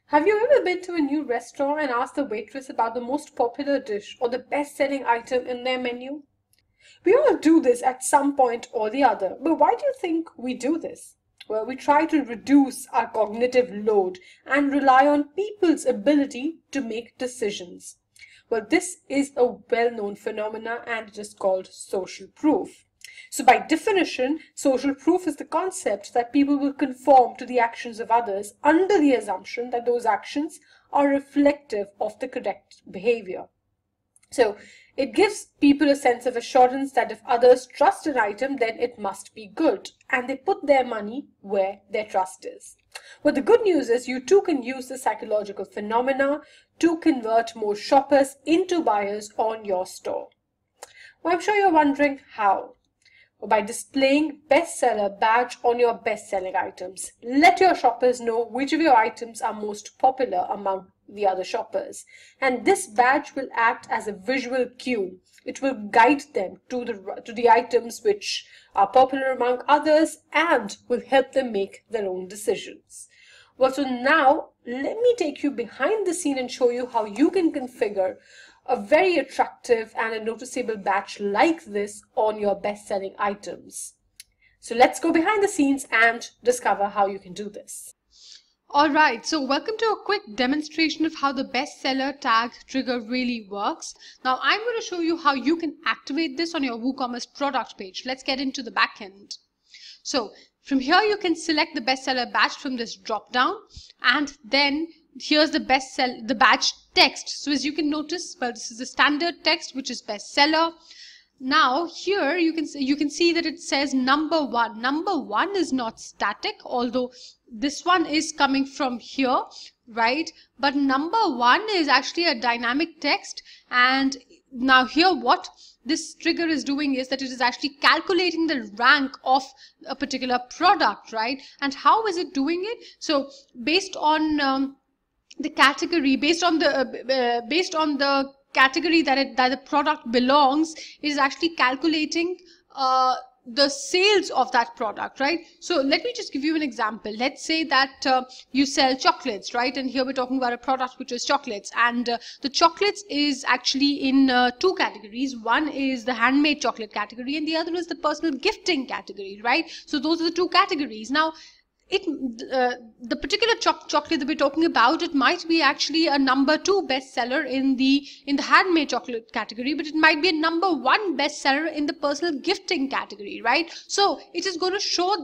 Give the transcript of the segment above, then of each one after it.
Have you ever been to a new restaurant and asked the waitress about the most popular dish or the best-selling item in their menu? We all do this at some point or the other, but why do you think we do this? Well, we try to reduce our cognitive load and rely on people's ability to make decisions. Well, this is a well-known phenomenon and it is called social proof. So by definition, social proof is the concept that people will conform to the actions of others under the assumption that those actions are reflective of the correct behavior. So it gives people a sense of assurance that if others trust an item, then it must be good, and they put their money where their trust is. Well, the good news is you too can use the psychological phenomena to convert more shoppers into buyers on your store. Well, I'm sure you're wondering how. By displaying bestseller badge on your best-selling items. Let your shoppers know which of your items are most popular among the other shoppers. And this badge will act as a visual cue. It will guide them to the items which are popular among others and will help them make their own decisions. Well, so now let me take you behind the scene and show you how you can configure a very attractive and a noticeable badge like this on your best-selling items. So let's go behind the scenes and discover how you can do this. Alright, so welcome to a quick demonstration of how the bestseller tag trigger really works. Now I'm going to show you how you can activate this on your WooCommerce product page. Let's get into the backend. So from here you can select the bestseller badge from this drop down, and then here's the badge text. So as you can notice, well, this is the standard text which is bestseller. Now here you can see that it says number 1. Number 1 is not static, although this one is coming from here, right? But number 1 is actually a dynamic text, and now here what this trigger is doing is that it is actually calculating the rank of a particular product, right? And how is it doing it? So based on the category, based on the category that the product belongs, it is actually calculating the sales of that product, right? So let me just give you an example. Let's say that you sell chocolates, right? And here we're talking about a product which is chocolates, and the chocolates is actually in two categories. One is the handmade chocolate category and the other is the personal gifting category, right? So those are the two categories. Now the particular chocolate that we're talking about, it might be actually a number 2 bestseller in the handmade chocolate category, but it might be a number 1 bestseller in the personal gifting category, right? So it is going to show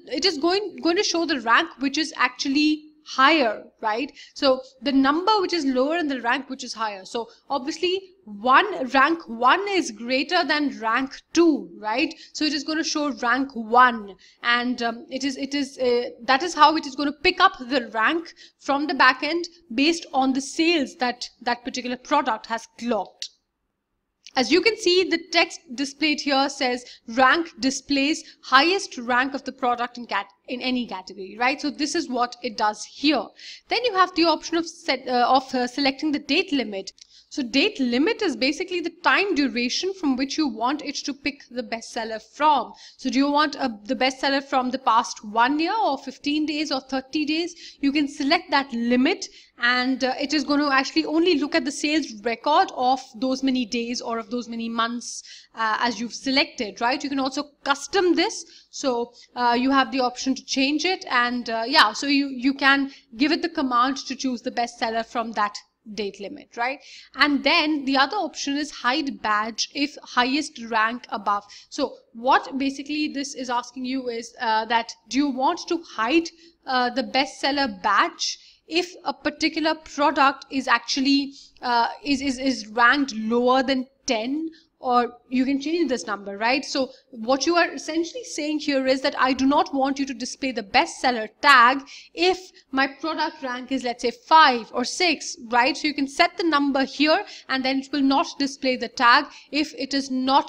the rank which is actually higher, right? So the number which is lower and the rank which is higher. So obviously rank 1 is greater than rank 2, right? So it is going to show rank 1, and that is how it is going to pick up the rank from the back end based on the sales that particular product has clocked. As you can see, the text displayed here says rank displays highest rank of the product in any category, right? So this is what it does here. Then you have the option of selecting the date limit. So date limit is basically the time duration from which you want it to pick the bestseller from. So do you want the bestseller from the past 1 year or 15 days or 30 days? You can select that limit, and it is going to actually only look at the sales record of those many days or of those many months as you've selected, right? You can also custom this. So you have the option to change it, and yeah, so you can give it the command to choose the bestseller from that date limit, right? And then the other option is hide badge if highest rank above. So what basically this is asking you is that do you want to hide the bestseller badge if a particular product is actually is ranked lower than 10? Or you can change this number, right? So what you are essentially saying here is that I do not want you to display the bestseller tag if my product rank is, let's say, 5 or 6, right? So you can set the number here, and then it will not display the tag if it is not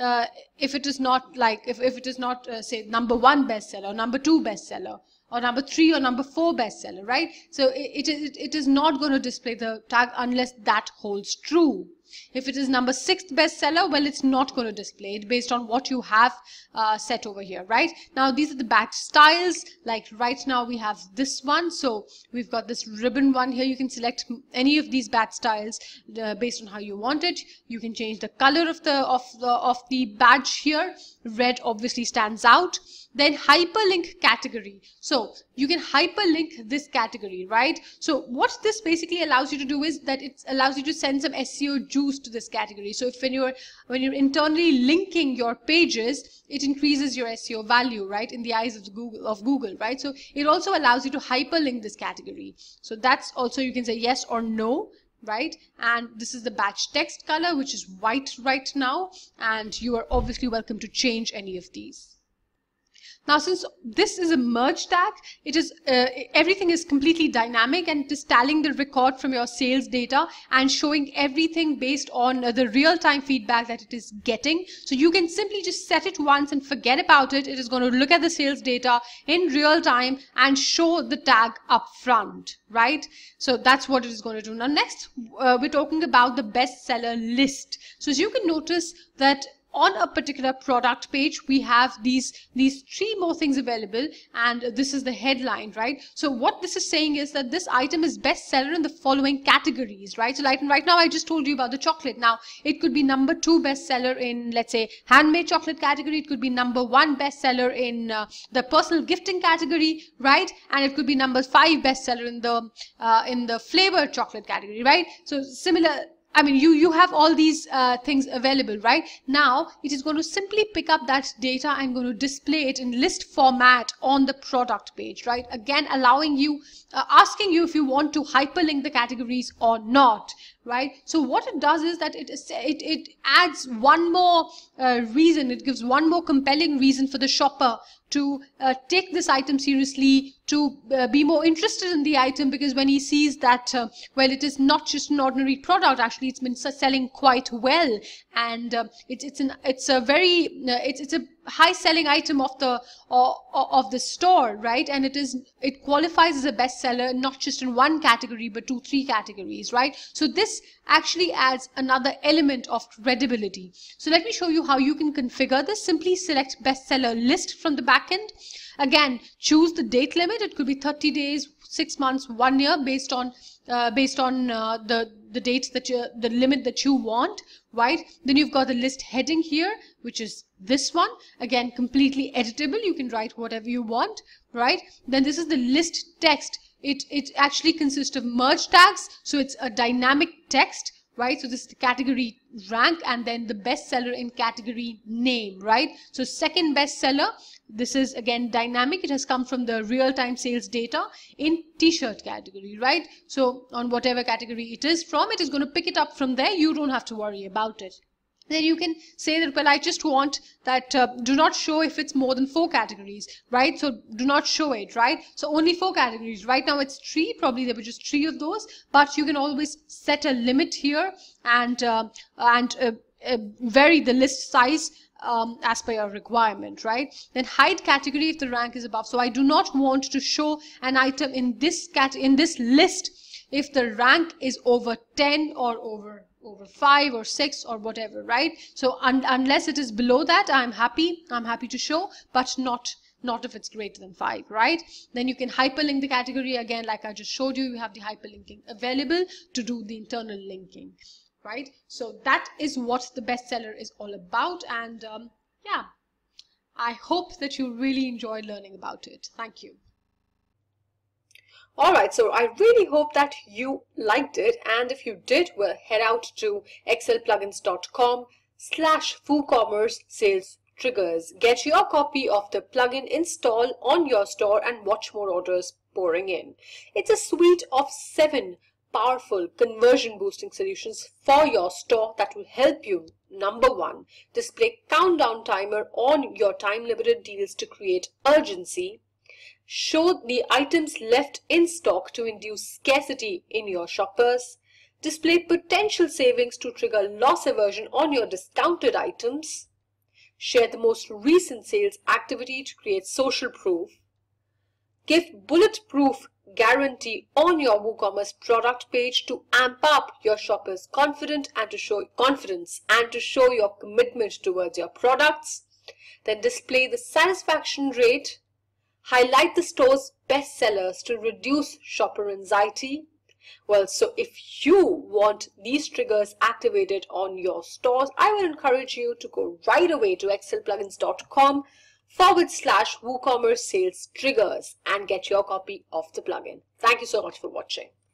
say number 1 bestseller, number 2 bestseller, or number 3 or number 4 bestseller, right? So it is not going to display the tag unless that holds true. If it is number 6th bestseller, well, it's not going to display it based on what you have set over here, right? Now, these are the badge styles. Like right now we have this one. So we've got this ribbon one here. You can select any of these badge styles based on how you want it. You can change the color of the badge here. Red obviously stands out. Then hyperlink category. So you can hyperlink this category, right? So what this basically allows you to do is that it allows you to send some SEO juice to this category. So if when you're internally linking your pages, it increases your SEO value, right, in the eyes of Google, right? So it also allows you to hyperlink this category. So that's also, you can say yes or no, right? And this is the badge text color, which is white right now, and you are obviously welcome to change any of these. Now, since this is a merge tag, it is everything is completely dynamic, and it is tallying the record from your sales data and showing everything based on the real-time feedback that it is getting. So you can simply just set it once and forget about it. It is going to look at the sales data in real time and show the tag up front, right? So that's what it is going to do. Now, next, we're talking about the bestseller list. So as you can notice that on a particular product page, we have these 3 more things available, and this is the headline, right? So what this is saying is that this item is bestseller in the following categories, right? So like right now, I just told you about the chocolate. Now, it could be number 2 bestseller in, let's say, handmade chocolate category. It could be number 1 bestseller in the personal gifting category, right? And it could be number 5 bestseller in the flavored chocolate category, right? So similar. I mean, you have all these things available, right? Now, it is going to simply pick up that data and going to display it in list format on the product page, right? Again, allowing you, asking you if you want to hyperlink the categories or not, right? So what it does is that it adds one more reason, it gives one more compelling reason for the shopper to take this item seriously, to be more interested in the item, because when he sees that, well, it is not just an ordinary product, actually it's been selling quite well, and it's a high selling item of the store, right? And it qualifies as a bestseller not just in one category but 2-3 categories, right? So this actually adds another element of credibility. So let me show you how you can configure this. Simply select bestseller list from the backend. Again, choose the date limit. It could be 30 days, 6 months, 1 year, based on the dates that the limit that you want, right? Then you've got the list heading here, which is this one. Again, completely editable. You can write whatever you want, right? Then this is the list text. It actually consists of merge tags, so it's a dynamic text, right? So this is the category rank, and then the bestseller in category name, right? So second bestseller, this is again dynamic. It has come from the real-time sales data in t-shirt category, right? So on whatever category it is from, it is going to pick it up from there. You don't have to worry about it. Then you can say that, well, I just want that do not show if it's more than 4 categories, right? So do not show it, right? So only 4 categories. Right now it's 3, probably there were just 3 of those, but you can always set a limit here and vary the list size as per your requirement, right? Then hide category if the rank is above. So I do not want to show an item in this list if the rank is over 10 or over 5 or 6 or whatever, right? So unless it is below that, I'm happy to show, but not if it's greater than 5, right? Then you can hyperlink the category again, like I just showed you. You have the hyperlinking available to do the internal linking, right? So that is what the bestseller is all about, and yeah, I hope that you really enjoyed learning about it. Thank you. Alright, so I really hope that you liked it, and if you did, well, head out to excelplugins.com/WooCommerce Sales Triggers. Get your copy of the plugin installed on your store and watch more orders pouring in. It's a suite of 7 powerful conversion boosting solutions for your store that will help you. Number 1, display countdown timer on your time limited deals to create urgency. Show the items left in stock to induce scarcity in your shoppers. Display potential savings to trigger loss aversion on your discounted items. Share the most recent sales activity to create social proof. Give bulletproof guarantee on your WooCommerce product page to amp up your shoppers' confidence and to show your commitment towards your products. Then display the satisfaction rate, highlight the store's best sellers to reduce shopper anxiety. Well, so if you want these triggers activated on your stores, I would encourage you to go right away to excelplugins.com/WooCommerce sales triggers and get your copy of the plugin. Thank you so much for watching.